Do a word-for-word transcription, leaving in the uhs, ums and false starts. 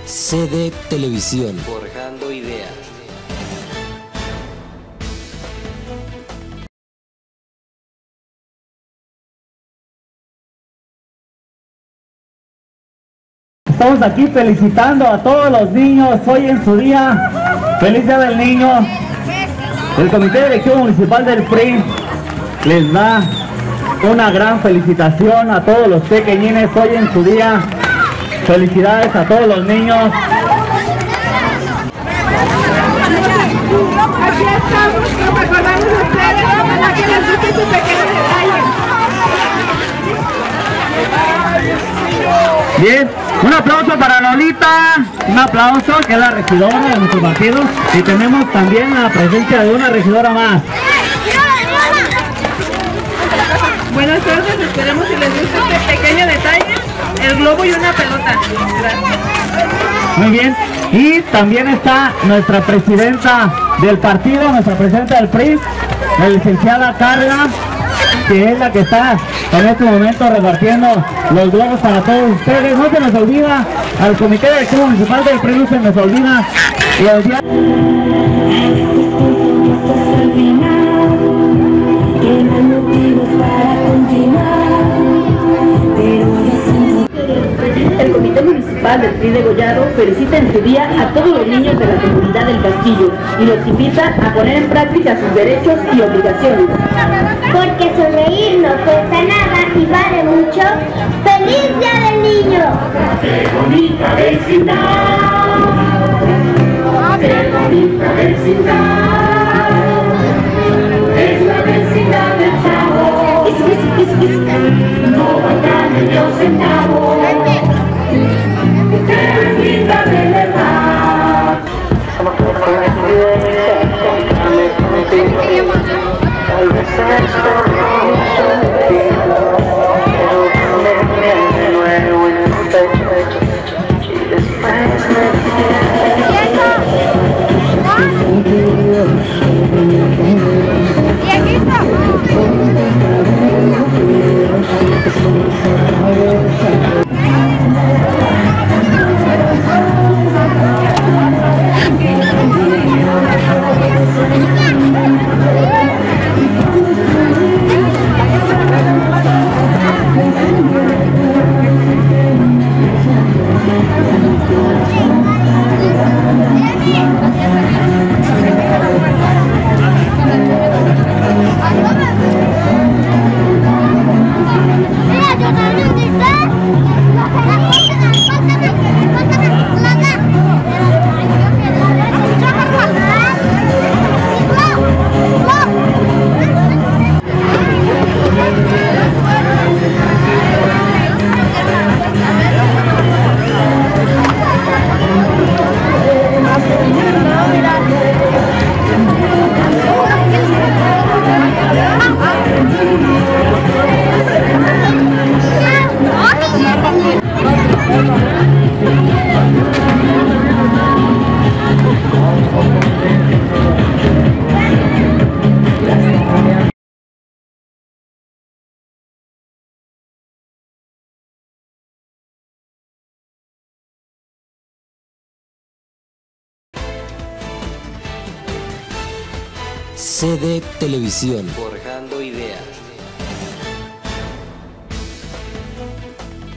C D Televisión. Forjando ideas. Estamos aquí felicitando a todos los niños hoy en su día. Feliz Día del Niño. El Comité Directivo Municipal del P R I les da una gran felicitación a todos los pequeñines hoy en su día. Felicidades a todos los niños. Aquí estamos recordando a ustedes para que les guste su pequeño detalle. Bien, un aplauso para Lolita, un aplauso, que es la regidora de nuestro partido, y tenemos también la presencia de una regidora más. Buenas tardes, esperemos si les gusta este pequeño detalle, el globo y una pelota. Gracias. Muy bien, y también está nuestra presidenta del partido, nuestra presidenta del P R I, la licenciada Carla, que es la que está en este momento repartiendo los globos para todos ustedes. No se nos olvida, al Comité Directivo Municipal del P R I no se nos olvida, y el día... El Comité Municipal del P R I de Gollado felicita en su día a todos los niños de la comunidad del Castillo y los invita a poner en práctica sus derechos y obligaciones. Porque sonreír no cuesta nada y vale mucho. ¡Feliz Día del Niño! ¡Qué bonita vecindad! ¡Qué bonita vecindad! Es la vecindad del Chavo. Eso, eso, eso, eso. No valga medio centavo. ¡Qué linda de verdad! C D Televisión. Forjando ideas.